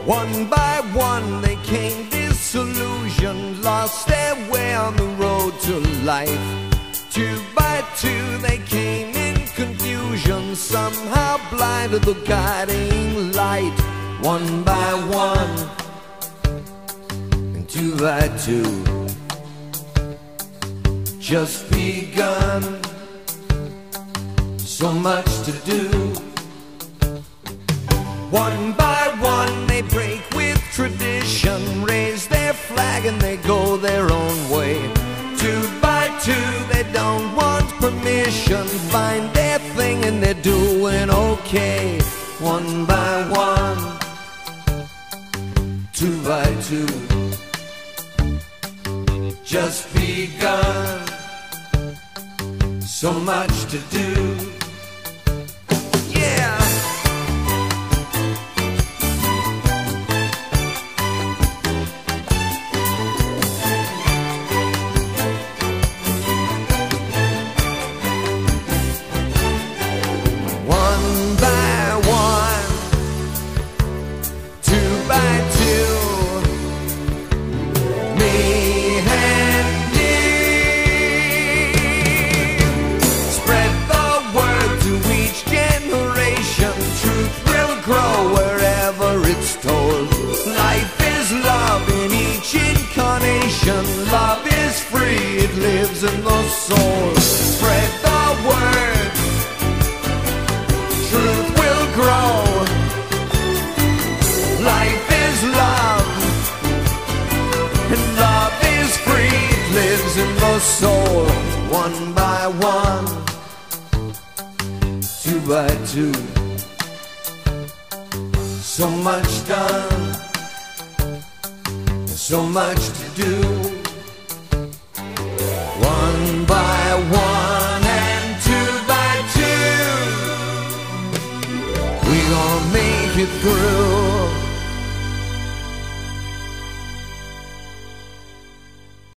One by one they came disillusioned, lost their way on the road to life. Two by two they came in confusion, somehow blind to the guiding light. One by one and two by two, just begun, so much to do. One by one they break with tradition, raise their flag and they go their own way. Two by two they don't want permission, find their thing and they're doing okay. One by one, two by two, just begun, so much to do. Yeah. One by one, two by two, me and you. Spread the word to each generation. Truth will grow wherever it's told. Life is love in each incarnation. Love is free, it lives in the soul. Spread the word, truth will grow. Life is love, and love is free, it lives in the soul. One by one, two by two, so much done, so much to do. One by one and two by two, we gon' make it through.